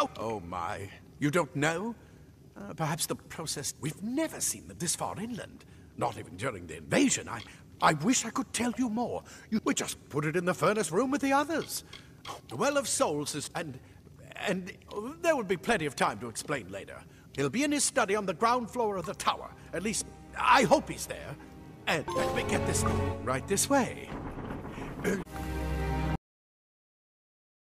How? Oh, my. You don't know? Perhaps the process... We've never seen them this far inland. Not even during the invasion. I wish I could tell you more. We just put it in the furnace room with the others. The Well of Souls is... And there will be plenty of time to explain later. He'll be in his study on the ground floor of the tower. At least, I hope he's there. And let me get this right this way.